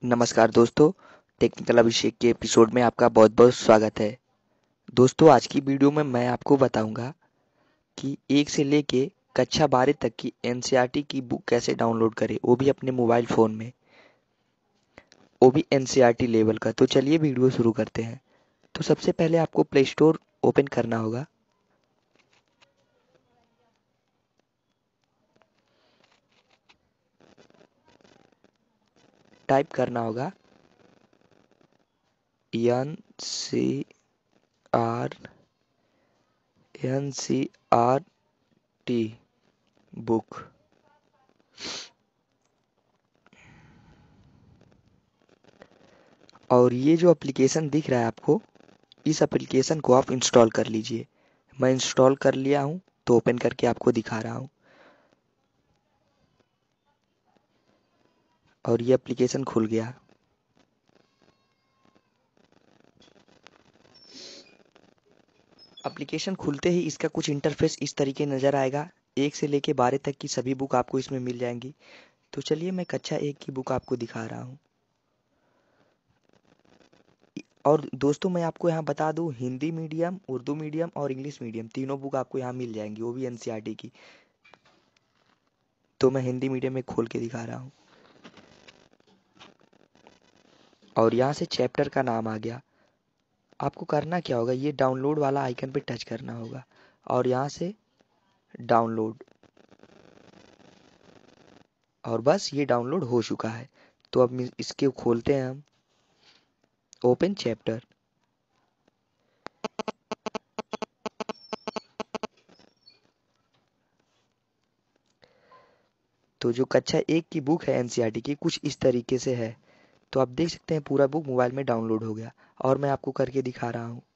नमस्कार दोस्तों, टेक्निकल अभिषेक के एपिसोड में आपका बहुत-बहुत स्वागत है। दोस्तों, आज की वीडियो में मैं आपको बताऊंगा कि 1 से लेके कक्षा 12 तक की एनसीईआरटी की बुक कैसे डाउनलोड करें, वो भी अपने मोबाइल फ़ोन में, वो भी एनसीईआरटी लेवल का। तो चलिए वीडियो शुरू करते हैं। तो सबसे पहले आपको प्ले स्टोर ओपन करना होगा। टाइप करना होगा N C R T book. और ये जो एप्लीकेशन दिख रहा है आपको, इस एप्लीकेशन को आप इंस्टॉल कर लीजिए। मैं इंस्टॉल कर लिया हूँ, तो ओपन करके आपको दिखा रहा हूँ। और ये एप्लीकेशन खुल गया। एप्लीकेशन खुलते ही इसका कुछ इंटरफेस इस तरीके नज़र आएगा। 1 से लेके 12 तक की सभी बुक आपको इसमें मिल जाएंगी। तो चलिए मैं कक्षा 1 की बुक आपको दिखा रहा हूँ। और दोस्तों, मैं आपको यहाँ बता दूँ, हिंदी मीडियम, उर्दू मीडियम और इंग्लिश मीडियम तीनों बुक आपको यहाँ मिल जाएंगी, वो भी एनसीईआरटी की। तो मैं हिंदी मीडियम में खोल के दिखा रहा हूँ। और यहाँ से चैप्टर का नाम आ गया। आपको करना क्या होगा, ये डाउनलोड वाला आइकन पे टच करना होगा और यहाँ से डाउनलोड, और बस ये डाउनलोड हो चुका है। तो अब इसके खोलते हैं हम। Open chapter. तो जो कक्षा 1 की बुक है एनसीईआरटी की, कुछ इस तरीके से है। तो आप देख सकते हैं पूरा बुक मोबाइल में डाउनलोड हो गया। और मैं आपको करके दिखा रहा हूँ।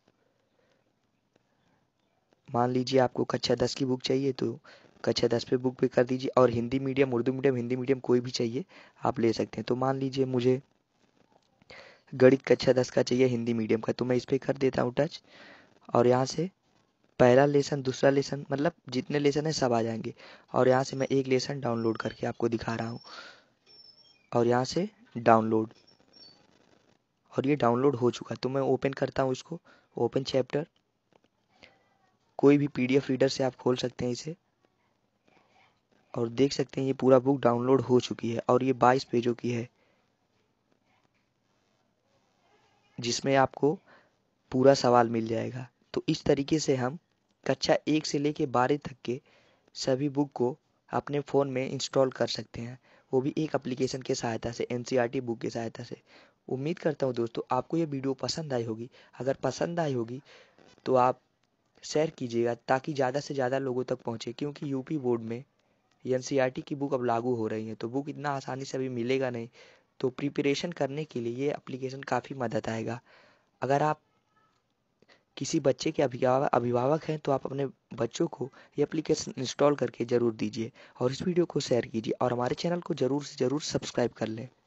मान लीजिए आपको कक्षा 10 की बुक चाहिए, तो कक्षा 10 पे बुक पे कर दीजिए। और Hindi medium, Urdu medium, Hindi medium कोई भी चाहिए आप ले सकते हैं। तो मान लीजिए मुझे गणित कक्षा 10 का चाहिए हिंदी मीडियम का, तो मैं इस पर कर देता हूँ टच। और यहाँ से पहला लेसन, दूसरा लेसन, मतलब जितने लेसन है सब आ जाएंगे। और यहाँ से मैं एक लेसन डाउनलोड करके आपको दिखा रहा हूँ। और यहाँ से डाउनलोड, और ये डाउनलोड हो चुका। तो मैं ओपन करता हूँ इसको। Open chapter. कोई भी पीडीएफ रीडर से आप खोल सकते हैं इसे। और देख सकते हैं ये पूरा बुक डाउनलोड हो चुकी है। और ये 22 पेजों की है, जिसमें आपको पूरा सवाल मिल जाएगा। तो इस तरीके से हम कक्षा 1 से लेके 12 तक के सभी बुक को अपने फ़ोन में इंस्टॉल कर सकते हैं, वो भी एक एप्लीकेशन के सहायता से, एनसीईआरटी बुक की सहायता से। उम्मीद करता हूँ दोस्तों आपको ये वीडियो पसंद आई होगी। अगर पसंद आई होगी तो आप शेयर कीजिएगा, ताकि ज़्यादा से ज़्यादा लोगों तक पहुँचे। क्योंकि यूपी बोर्ड में एनसीईआरटी की बुक अब लागू हो रही है, तो बुक इतना आसानी से अभी मिलेगा नहीं। तो प्रिपरेशन करने के लिए ये एप्लीकेशन काफ़ी मदद आएगा। अगर आप किसी बच्चे के अभिभावक हैं, तो आप अपने बच्चों को ये एप्लीकेशन इंस्टॉल करके ज़रूर दीजिए। और इस वीडियो को शेयर कीजिए और हमारे चैनल को ज़रूर से ज़रूर सब्सक्राइब कर लें।